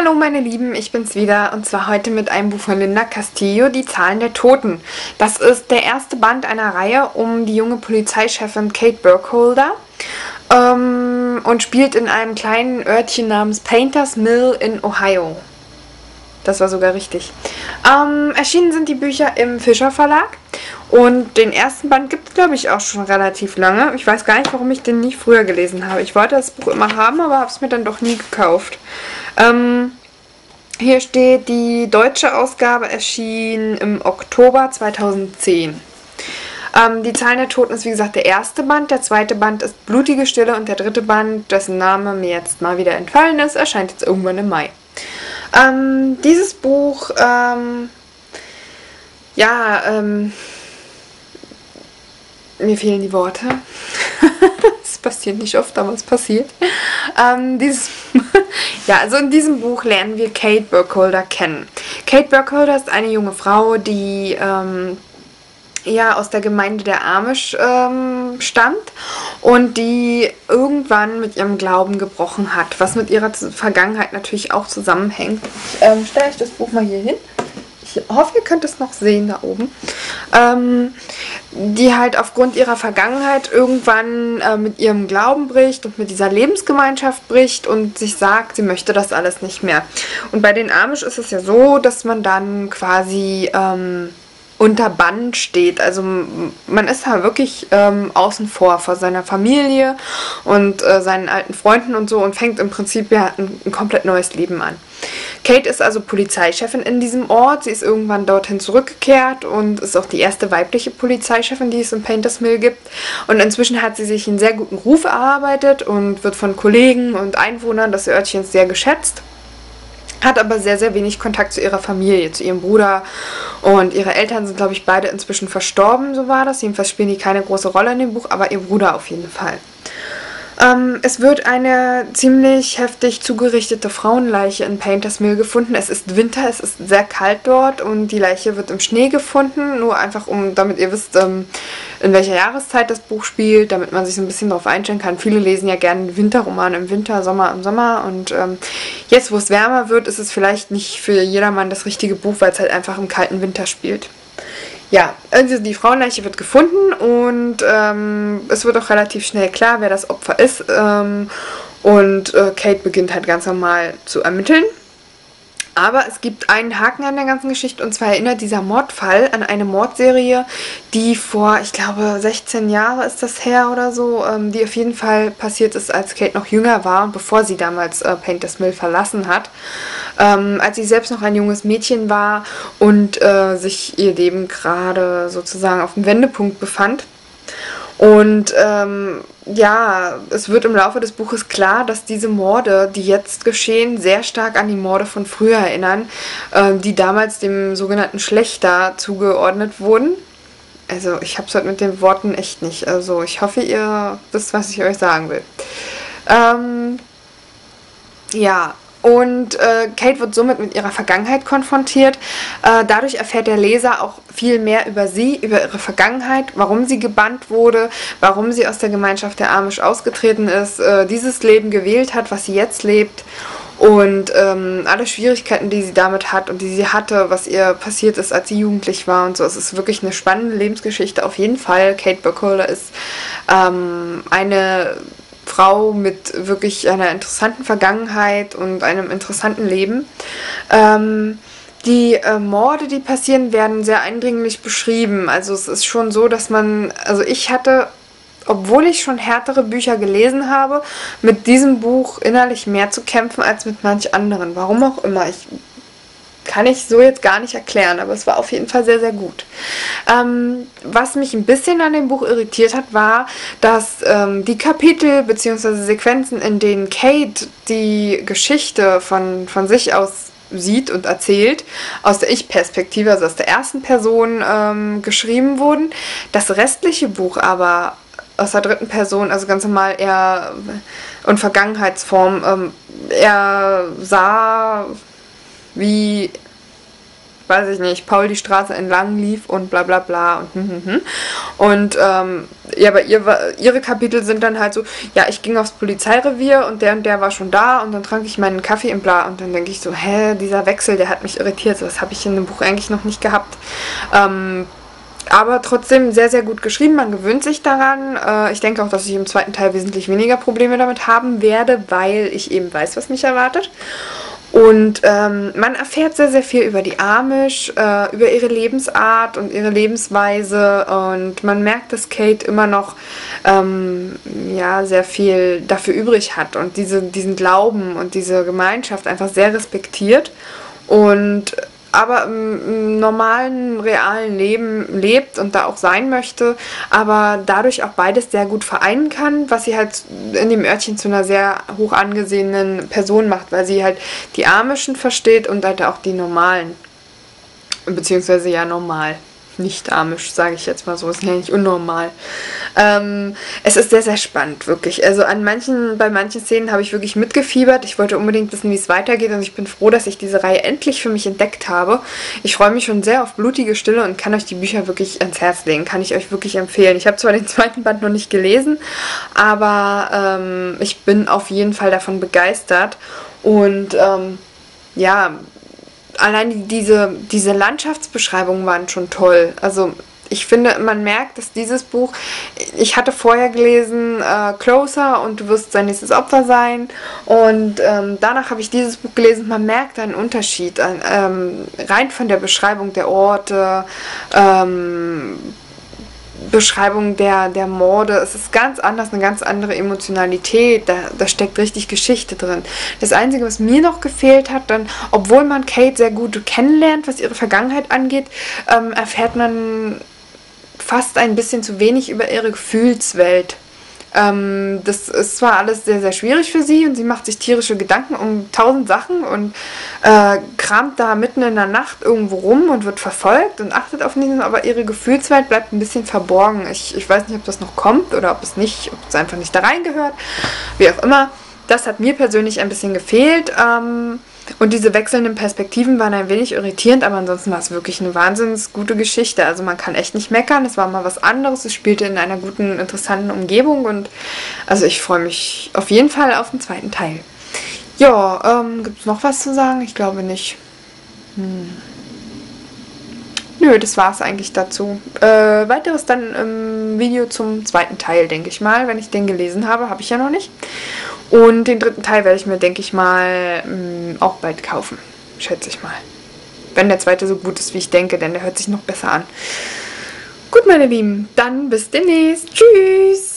Hallo meine Lieben, ich bin's wieder und zwar heute mit einem Buch von Linda Castillo, Die Zahlen der Toten. Das ist der erste Band einer Reihe um die junge Polizeichefin Kate Burkholder und spielt in einem kleinen Örtchen namens Painters Mill in Ohio. Das war sogar richtig. Erschienen sind die Bücher im Fischer Verlag und den ersten Band gibt es, glaube ich, auch schon relativ lange. Ich weiß gar nicht, warum ich den nicht früher gelesen habe. Ich wollte das Buch immer haben, aber habe es mir dann doch nie gekauft. Hier steht, die deutsche Ausgabe erschien im Oktober 2010. Die Zahlen der Toten ist wie gesagt der erste Band, der zweite Band ist Blutige Stille und der dritte Band, dessen Name mir jetzt mal wieder entfallen ist, erscheint jetzt irgendwann im Mai. Dieses Buch, mir fehlen die Worte. Das passiert nicht oft, aber es passiert. Also in diesem Buch lernen wir Kate Burkholder kennen. Kate Burkholder ist eine junge Frau, die aus der Gemeinde der Amish stammt und die irgendwann mit ihrem Glauben gebrochen hat, was mit ihrer Vergangenheit natürlich auch zusammenhängt. Ich stelle euch das Buch mal hier hin. Ich hoffe, ihr könnt es noch sehen da oben. Die halt aufgrund ihrer Vergangenheit irgendwann mit ihrem Glauben bricht und mit dieser Lebensgemeinschaft bricht und sich sagt, sie möchte das alles nicht mehr. Und bei den Amish ist es ja so, dass man dann quasi unter Bann steht. Also man ist da wirklich außen vor seiner Familie und seinen alten Freunden und so und fängt im Prinzip ja ein komplett neues Leben an. Kate ist also Polizeichefin in diesem Ort. Sie ist irgendwann dorthin zurückgekehrt und ist auch die erste weibliche Polizeichefin, die es in Painters Mill gibt. Und inzwischen hat sie sich einen sehr guten Ruf erarbeitet und wird von Kollegen und Einwohnern des Örtchens sehr geschätzt. Hat aber sehr, sehr wenig Kontakt zu ihrer Familie, zu ihrem Bruder. Und ihre Eltern sind, glaube ich, beide inzwischen verstorben, so war das. Jedenfalls spielen die keine große Rolle in dem Buch, aber ihr Bruder auf jeden Fall. Es wird eine ziemlich heftig zugerichtete Frauenleiche in Painters Mill gefunden. Es ist Winter, es ist sehr kalt dort und die Leiche wird im Schnee gefunden. Nur einfach, damit ihr wisst, in welcher Jahreszeit das Buch spielt, damit man sich so ein bisschen darauf einstellen kann. Viele lesen ja gerne Winterromane im Winter, Sommer im Sommer. Und jetzt, wo es wärmer wird, ist es vielleicht nicht für jedermann das richtige Buch, weil es halt einfach im kalten Winter spielt. Ja, also die Frauenleiche wird gefunden und es wird auch relativ schnell klar, wer das Opfer ist. Kate beginnt halt ganz normal zu ermitteln. Aber es gibt einen Haken an der ganzen Geschichte und zwar erinnert dieser Mordfall an eine Mordserie, die vor, ich glaube, 16 Jahre ist das her oder so, die auf jeden Fall passiert ist, als Kate noch jünger war und bevor sie damals Painters Mill verlassen hat. Als sie selbst noch ein junges Mädchen war und sich ihr Leben gerade sozusagen auf dem Wendepunkt befand. Und es wird im Laufe des Buches klar, dass diese Morde, die jetzt geschehen, sehr stark an die Morde von früher erinnern, die damals dem sogenannten Schlächter zugeordnet wurden. Also ich habe es heute mit den Worten echt nicht. Also ich hoffe, ihr wisst, was ich euch sagen will. Und Kate wird somit mit ihrer Vergangenheit konfrontiert. Dadurch erfährt der Leser auch viel mehr über sie, über ihre Vergangenheit, warum sie gebannt wurde, warum sie aus der Gemeinschaft der Amish ausgetreten ist, dieses Leben gewählt hat, was sie jetzt lebt und alle Schwierigkeiten, die sie damit hat und die sie hatte, was ihr passiert ist, als sie jugendlich war und so. Es ist wirklich eine spannende Lebensgeschichte auf jeden Fall. Kate Burkholder ist eine Frau mit wirklich einer interessanten Vergangenheit und einem interessanten Leben. Die Morde, die passieren, werden sehr eindringlich beschrieben. Also es ist schon so, dass ich hatte, obwohl ich schon härtere Bücher gelesen habe, mit diesem Buch innerlich mehr zu kämpfen als mit manch anderen. Warum auch immer. Kann ich so jetzt gar nicht erklären, aber es war auf jeden Fall sehr, sehr gut. Was mich ein bisschen an dem Buch irritiert hat, war, dass die Kapitel bzw. Sequenzen, in denen Kate die Geschichte von sich aus sieht und erzählt, aus der Ich-Perspektive, also aus der ersten Person geschrieben wurden. Das restliche Buch aber aus der dritten Person, also ganz normal eher und Vergangenheitsform, er sah wie weiß ich nicht, Paul die Straße entlang lief und bla bla bla und ja, aber ihre Kapitel sind dann halt so, ja, ich ging aufs Polizeirevier und der war schon da und dann trank ich meinen Kaffee und bla und dann denke ich so, hä, dieser Wechsel, der hat mich irritiert, so, das habe ich in dem Buch eigentlich noch nicht gehabt. Aber trotzdem sehr, sehr gut geschrieben. Man gewöhnt sich daran. Ich denke auch, dass ich im zweiten Teil wesentlich weniger Probleme damit haben werde, weil ich eben weiß, was mich erwartet. Und man erfährt sehr, sehr viel über die Amish, über ihre Lebensart und ihre Lebensweise. Und man merkt, dass Kate immer noch ja, sehr viel dafür übrig hat und diesen Glauben und diese Gemeinschaft einfach sehr respektiert. Und aber im normalen, realen Leben lebt und da auch sein möchte, aber dadurch auch beides sehr gut vereinen kann, was sie halt in dem Örtchen zu einer sehr hoch angesehenen Person macht, weil sie halt die Amischen versteht und halt auch die Normalen. Beziehungsweise ja normal. Nicht amisch, sage ich jetzt mal so, ist ja nicht unnormal. Es ist sehr, sehr spannend, wirklich. Also bei manchen Szenen habe ich wirklich mitgefiebert. Ich wollte unbedingt wissen, wie es weitergeht und ich bin froh, dass ich diese Reihe endlich für mich entdeckt habe. Ich freue mich schon sehr auf blutige Stille und kann euch die Bücher wirklich ans Herz legen. Kann ich euch wirklich empfehlen. Ich habe zwar den zweiten Band noch nicht gelesen, aber ich bin auf jeden Fall davon begeistert und ja, allein diese Landschaftsbeschreibungen waren schon toll. Also ich finde, man merkt, dass dieses Buch, ich hatte vorher gelesen Closer und du wirst sein nächstes Opfer sein und danach habe ich dieses Buch gelesen und man merkt einen Unterschied, rein von der Beschreibung der Orte, Beschreibung der Morde. Es ist ganz anders, eine ganz andere Emotionalität. Da steckt richtig Geschichte drin. Das Einzige, was mir noch gefehlt hat, dann, obwohl man Kate sehr gut kennenlernt, was ihre Vergangenheit angeht, erfährt man fast ein bisschen zu wenig über ihre Gefühlswelt. Das ist zwar alles sehr, sehr schwierig für sie und sie macht sich tierische Gedanken um 1000 Sachen und kramt da mitten in der Nacht irgendwo rum und wird verfolgt und achtet auf nichts, aber ihre Gefühlswelt bleibt ein bisschen verborgen. Ich weiß nicht, ob das noch kommt oder ob es einfach nicht da reingehört, wie auch immer. Das hat mir persönlich ein bisschen gefehlt. Und diese wechselnden Perspektiven waren ein wenig irritierend, aber ansonsten war es wirklich eine wahnsinnig gute Geschichte. Also man kann echt nicht meckern, es war mal was anderes, es spielte in einer guten, interessanten Umgebung und also ich freue mich auf jeden Fall auf den zweiten Teil. Ja, gibt es noch was zu sagen? Ich glaube nicht. Nö, das war es eigentlich dazu. Weiteres dann im Video zum zweiten Teil, denke ich mal. Wenn ich den gelesen habe, habe ich ja noch nicht. Und den dritten Teil werde ich mir, denke ich mal, auch bald kaufen. Schätze ich mal. Wenn der zweite so gut ist, wie ich denke, denn der hört sich noch besser an. Gut, meine Lieben, dann bis demnächst. Tschüss!